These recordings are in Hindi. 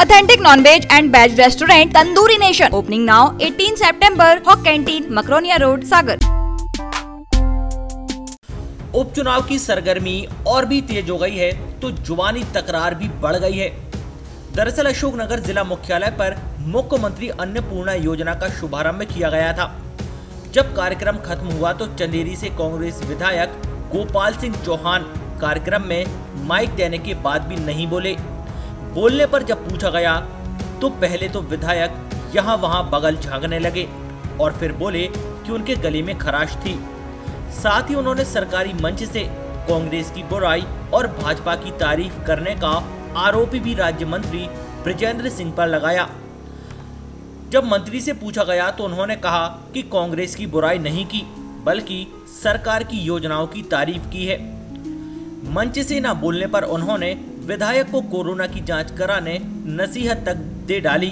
Authentic non-veg and veg restaurant Tandoori Nation. Opening now 18 September. Hawk Canteen, Macronia Road, Sagar. उपचुनाव की सरगर्मी और भी तेज हो गई है तो जुबानी तकरार भी बढ़ गई है। दरअसल अशोकनगर जिला मुख्यालय पर मुख्यमंत्री अन्नपूर्णा योजना का शुभारंभ किया गया था। जब कार्यक्रम खत्म हुआ तो चंदेरी से कांग्रेस विधायक गोपाल सिंह चौहान कार्यक्रम में माइक देने के बाद भी नहीं बोले। बोलने पर जब पूछा गया तो पहले तो विधायक यहाँ वहाँ बगल झांकने लगे और फिर बोले कि उनके गले में खराश थी। साथ ही उन्होंने सरकारी मंच से कांग्रेस की बुराई और भाजपा की तारीफ करने का आरोप भी राज्य मंत्री बृजेंद्र सिंह पर लगाया। जब मंत्री से पूछा गया तो उन्होंने कहा कि कांग्रेस की बुराई नहीं की बल्कि सरकार की योजनाओं की तारीफ की है। मंच से न बोलने पर उन्होंने विधायक को कोरोना की जांच कराने नसीहत तक दे डाली।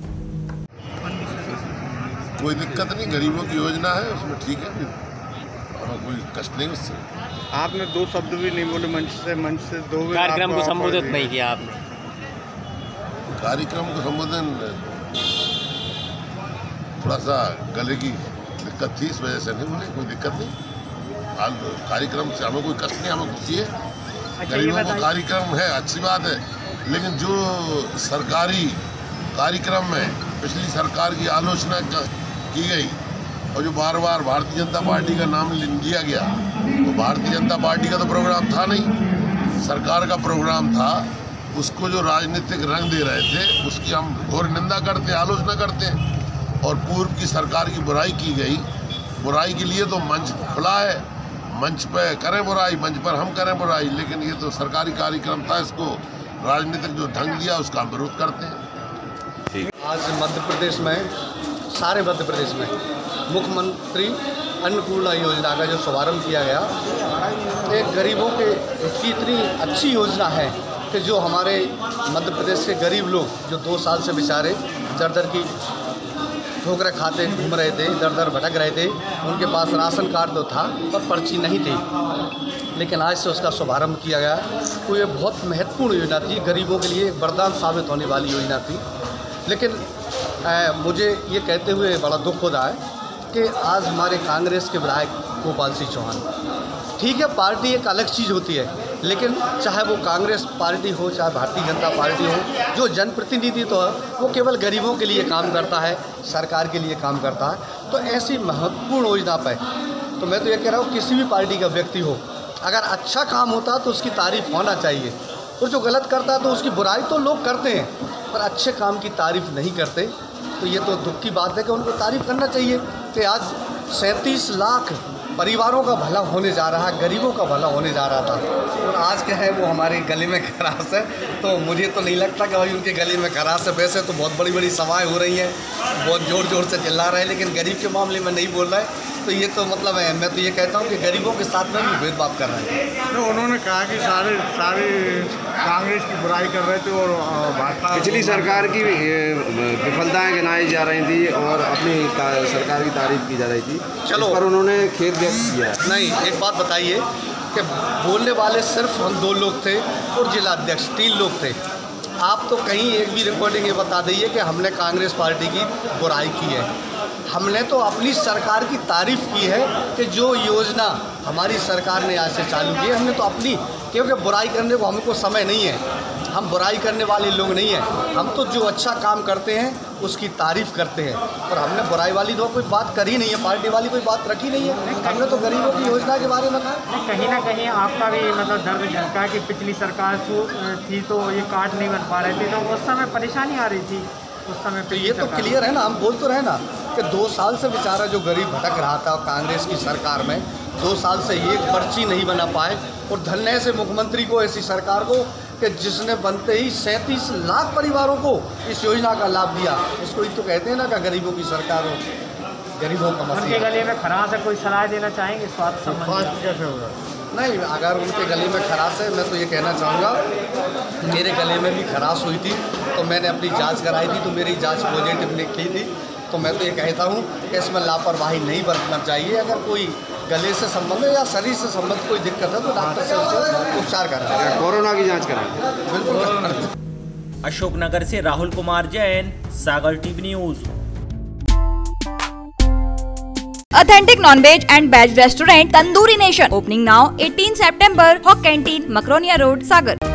कोई दिक्कत नहीं, गरीबों की योजना है, उसमें ठीक है, हमें कोई कष्ट नहीं उससे। आपने दो शब्द भी नहीं बोले मंच से दो कार्यक्रम को संबोधित नहीं किया आपने। कार्यक्रम को संबोधन थोड़ा सा गले की दिक्कत थी, इस वजह से नहीं बोले। कोई दिक्कत नहीं, हाल कार्यक्रम से हमें कोई कष्ट नहीं, हमें खुशी है। गरीबों का कार्यक्रम है, अच्छी बात है, लेकिन जो सरकारी कार्यक्रम में पिछली सरकार की आलोचना की गई और जो बार बार भारतीय जनता पार्टी का नाम लिया गया, तो भारतीय जनता पार्टी का तो प्रोग्राम था नहीं, सरकार का प्रोग्राम था। उसको जो राजनीतिक रंग दे रहे थे उसकी हम घोर निंदा करते हैं, आलोचना करते हैं। और पूर्व की सरकार की बुराई की गई, बुराई के लिए तो मंच खुला है, मंच पे करें बुराई, मंच पर हम करें बुराई, लेकिन ये तो सरकारी कार्यक्रम था, इसको राजनीतिक जो ढंग दिया उसका हम विरोध करते हैं। आज मध्य प्रदेश में, सारे मध्य प्रदेश में मुख्यमंत्री अन्नपूर्णा योजना का जो शुभारंभ किया गया, एक गरीबों के की इतनी अच्छी योजना है कि जो हमारे मध्य प्रदेश के गरीब लोग जो 2 साल से बेचारे दर दर की ठोकरें खाते घूम रहे थे, दर दर भटक रहे थे, उनके पास राशन कार्ड तो था पर पर्ची नहीं थी, लेकिन आज से उसका शुभारंभ किया गया। तो ये बहुत महत्वपूर्ण योजना थी, गरीबों के लिए एक वरदान साबित होने वाली योजना थी। लेकिन मुझे ये कहते हुए बड़ा दुख हो रहा है कि आज हमारे कांग्रेस के विधायक गोपाल सिंह चौहान, ठीक है पार्टी एक अलग चीज़ होती है, लेकिन चाहे वो कांग्रेस पार्टी हो चाहे भारतीय जनता पार्टी हो, जो जनप्रतिनिधि तो है वो केवल गरीबों के लिए काम करता है, सरकार के लिए काम करता है। तो ऐसी महत्वपूर्ण योजना पर तो मैं तो ये कह रहा हूँ किसी भी पार्टी का व्यक्ति हो, अगर अच्छा काम होता तो उसकी तारीफ़ होना चाहिए, और जो गलत करता है तो उसकी बुराई तो लोग करते हैं पर अच्छे काम की तारीफ़ नहीं करते। तो ये तो दुख की बात है कि उनको तारीफ़ करना चाहिए कि आज 37 लाख परिवारों का भला होने जा रहा है, गरीबों का भला होने जा रहा था, और आज क्या है वो हमारे गले में खराश है। तो मुझे तो नहीं लगता कि भाई उनके गले में खराश है। वैसे तो बहुत बड़ी बड़ी सभाएं हो रही हैं, बहुत ज़ोर ज़ोर से चिल्ला रहे हैं, लेकिन गरीब के मामले में नहीं बोल रहा है। तो ये तो मतलब है, मैं तो ये कहता हूँ कि गरीबों के साथ में भी भेदभाव कर रहे हैं। तो उन्होंने कहा कि सारे कांग्रेस की बुराई कर रहे थे और भाजपा पिछली सरकार की विफलताएं गिनाई जा रही थी और अपनी सरकार की तारीफ की जा रही थी। चलो, इस पर उन्होंने खेद व्यक्त किया। नहीं, एक बात बताइए कि बोलने वाले सिर्फ हम 2 लोग थे और जिला अध्यक्ष 3 लोग थे। आप तो कहीं एक भी रिकॉर्डिंग ये बता दीजिए कि हमने कांग्रेस पार्टी की बुराई की है। हमने तो अपनी सरकार की तारीफ़ की है कि जो योजना हमारी सरकार ने आज से चालू की है, हमने तो अपनी, क्योंकि बुराई करने को हमको समय नहीं है, हम बुराई करने वाले लोग नहीं हैं, हम तो जो अच्छा काम करते हैं उसकी तारीफ़ करते हैं। और हमने बुराई वाली तो कोई बात करी नहीं है, पार्टी वाली कोई बात रखी नहीं है, हमने तो गरीबों की योजना के बारे में कहा। कहीं ना कहीं आपका भी मतलब दर्द झलका कि पिछली सरकार थी तो ये कार्ड नहीं बन पा रहे थे, तो उस समय परेशानी आ रही थी उस समय। तो ये तो क्लियर है ना, हम बोल तो रहे ना कि 2 साल से बेचारा जो गरीब भटक रहा था कांग्रेस की सरकार में, 2 साल से एक पर्ची नहीं बना पाए, और धन्य से मुख्यमंत्री को, ऐसी सरकार को कि जिसने बनते ही 37 लाख परिवारों को इस योजना का लाभ दिया। इसको ही तो कहते हैं ना कि गरीबों की सरकार हो, गरीबों का मसला। उनके गले में खराश है, कोई सलाह देना चाहेंगे स्वास्थ्य संबंधी? कैसे होगा? नहीं, अगर उनके गले में खराश है, मैं तो ये कहना चाहूँगा, मेरे गले में भी खराश हुई थी तो मैंने अपनी जांच कराई थी, तो मेरी जांच पॉजिटिव निकली थी। तो मैं तो ये कहता हूँ कि इसमें लापरवाही नहीं बरतना चाहिए। अगर कोई गले से संबंधित या शरीर से संबंधित कोई दिक्कत है तो डॉक्टर से उसको उपचार करना है। कोरोना की जाँच कराएं। बिल्कुल। अशोकनगर से Rahul Kumar Jain, Sagar TV news. Authentic non-veg and veg restaurant Tandoori Nation opening now 18 September, Hawk Canteen, Macronia Road, Sagar।